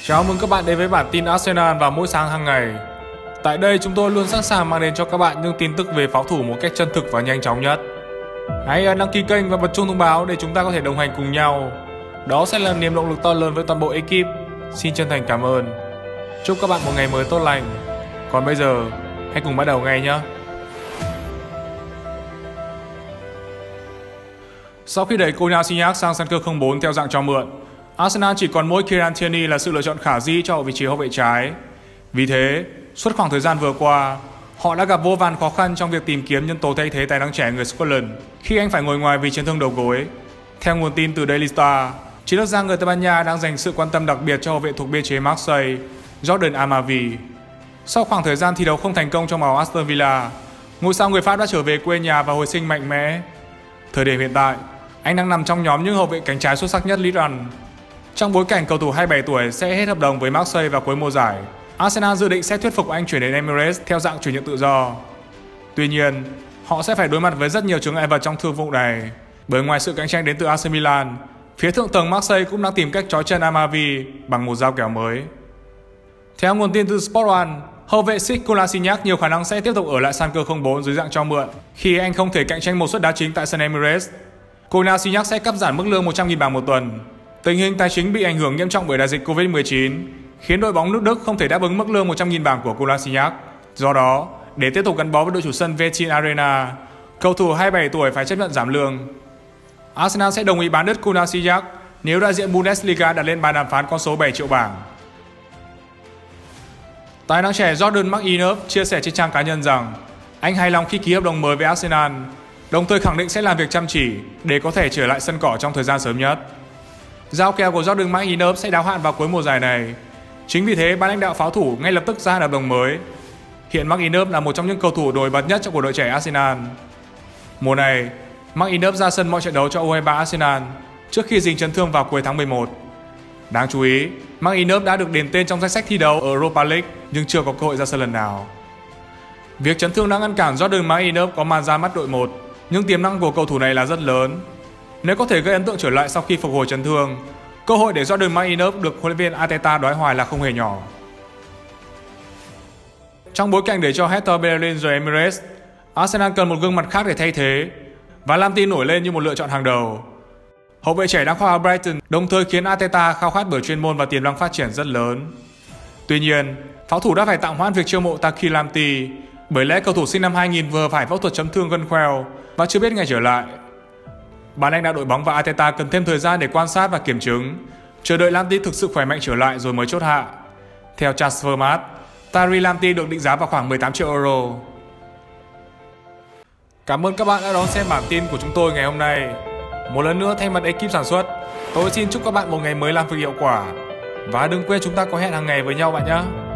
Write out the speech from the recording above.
Chào mừng các bạn đến với bản tin Arsenal vào mỗi sáng hàng ngày. Tại đây chúng tôi luôn sẵn sàng mang đến cho các bạn những tin tức về pháo thủ một cách chân thực và nhanh chóng nhất. Hãy đăng ký kênh và bật chuông thông báo để chúng ta có thể đồng hành cùng nhau. Đó sẽ là niềm động lực to lớn với toàn bộ ekip. Xin chân thành cảm ơn. Chúc các bạn một ngày mới tốt lành. Còn bây giờ, hãy cùng bắt đầu ngay nhé. Sau khi đẩy Kolasinac sang sân cước 04 theo dạng cho mượn, Arsenal chỉ còn mỗi Kieran Tierney là sự lựa chọn khả dĩ cho vị trí hậu vệ trái. Vì thế, suốt khoảng thời gian vừa qua, họ đã gặp vô vàn khó khăn trong việc tìm kiếm nhân tố thay thế tài năng trẻ người Scotland khi anh phải ngồi ngoài vì chấn thương đầu gối. Theo nguồn tin từ Daily Star, chiến lược gia người Tây Ban Nha đang dành sự quan tâm đặc biệt cho hậu vệ thuộc biên chế Marseille, Jordan Amavi. Sau khoảng thời gian thi đấu không thành công trong màu Aston Villa, ngôi sao người Pháp đã trở về quê nhà và hồi sinh mạnh mẽ. Thời điểm hiện tại, anh đang nằm trong nhóm những hậu vệ cánh trái xuất sắc nhất Ligue 1. Trong bối cảnh cầu thủ 27 tuổi sẽ hết hợp đồng với Marseille vào cuối mùa giải, Arsenal dự định sẽ thuyết phục anh chuyển đến Emirates theo dạng chuyển nhượng tự do. Tuy nhiên, họ sẽ phải đối mặt với rất nhiều chướng ngại vật trong thương vụ này, bởi ngoài sự cạnh tranh đến từ AC Milan, phía thượng tầng Marseille cũng đang tìm cách trói chân Amavi bằng một dao kèo mới. Theo nguồn tin từ Sport One, hậu vệ Sik Kolasinac nhiều khả năng sẽ tiếp tục ở lại sân cước 04 dưới dạng cho mượn khi anh không thể cạnh tranh một suất đá chính tại sân Emirates. Kolasinac sẽ cắt giảm mức lương 100.000 bảng một tuần. Tình hình tài chính bị ảnh hưởng nghiêm trọng bởi đại dịch Covid-19 khiến đội bóng nước Đức không thể đáp ứng mức lương 100.000 bảng của Kolasinac. Do đó, để tiếp tục gắn bó với đội chủ sân Vecin Arena, cầu thủ 27 tuổi phải chấp nhận giảm lương. Arsenal sẽ đồng ý bán đứt Kolasinac nếu đại diện Bundesliga đặt lên bàn đàm phán con số 7 triệu bảng. Tài năng trẻ Jordan McInnes chia sẻ trên trang cá nhân rằng anh hài lòng khi ký hợp đồng mới với Arsenal, đồng thời khẳng định sẽ làm việc chăm chỉ để có thể trở lại sân cỏ trong thời gian sớm nhất. Giao kèo của Jordan McInnes sẽ đáo hạn vào cuối mùa giải này. Chính vì thế, ban lãnh đạo pháo thủ ngay lập tức gia hạn hợp đồng mới. Hiện McInnes là một trong những cầu thủ nổi bật nhất trong cuộc đội trẻ Arsenal. Mùa này, McInnes ra sân mọi trận đấu cho U23 Arsenal trước khi dính chấn thương vào cuối tháng 11. Đáng chú ý, McInnes đã được điền tên trong danh sách thi đấu ở Europa League nhưng chưa có cơ hội ra sân lần nào. Việc chấn thương đã ngăn cản Jordan McInnes có màn ra mắt đội 1, nhưng tiềm năng của cầu thủ này là rất lớn. Nếu có thể gây ấn tượng trở lại sau khi phục hồi chấn thương, cơ hội để Jordan McInnes được huấn luyện viên Arteta đoái hoài là không hề nhỏ. Trong bối cảnh để cho Hector Bellerin rời Emirates, Arsenal cần một gương mặt khác để thay thế, và Lamptey nổi lên như một lựa chọn hàng đầu. Hậu vệ trẻ đang khoác áo Brighton đồng thời khiến Arteta khao khát bởi chuyên môn và tiềm năng phát triển rất lớn. Tuy nhiên, pháo thủ đã phải tạm hoãn việc chiêu mộ Taki Lamptey bởi lẽ cầu thủ sinh năm 2000 vừa phải phẫu thuật chấn thương gân khoeo và chưa biết ngày trở lại. Ban lãnh đạo đội bóng và Arteta cần thêm thời gian để quan sát và kiểm chứng, chờ đợi Lamptey thực sự khỏe mạnh trở lại rồi mới chốt hạ. Theo Transfermarkt, Taki Lamptey được định giá vào khoảng 18 triệu euro. Cảm ơn các bạn đã đón xem bản tin của chúng tôi ngày hôm nay. Một lần nữa thay mặt ekip sản xuất, tôi xin chúc các bạn một ngày mới làm việc hiệu quả. Và đừng quên chúng ta có hẹn hàng ngày với nhau bạn nhé.